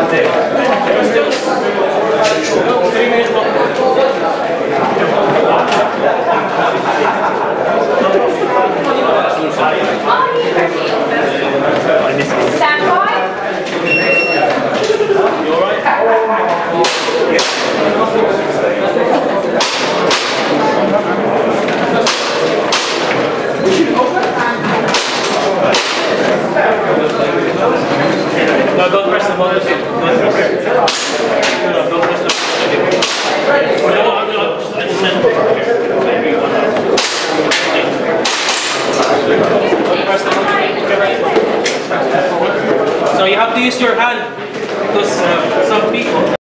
No, don't press the button. Don't press it. No, don't press the button. No, I just said. Don't press the button. So you have to use your hand because some people.